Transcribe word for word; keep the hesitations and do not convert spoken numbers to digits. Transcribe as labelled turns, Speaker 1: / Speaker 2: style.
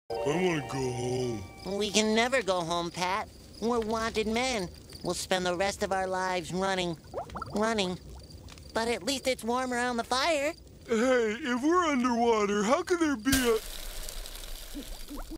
Speaker 1: I want to go home.
Speaker 2: We can never go home, Pat. We're wanted men. We'll spend the rest of our lives running, running. But at least it's warm around the fire.
Speaker 1: Hey, if we're underwater, how could there be a...